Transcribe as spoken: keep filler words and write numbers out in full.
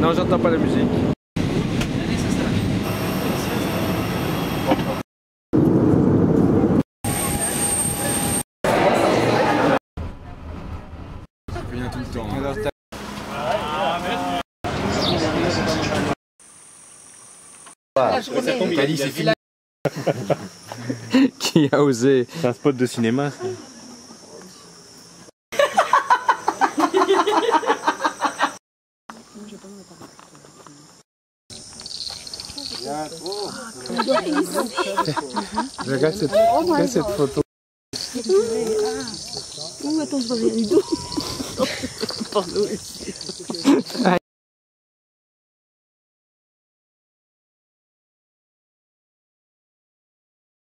Non, j'entends pas la musique. Je viens tout le temps. Alors, Cali, c'est fini. qui a osé? C'est un spot de cinéma. Ça. Regarde cette, regarde cette photo. Ouh, attends, je reviens du dos. Pardon, ici.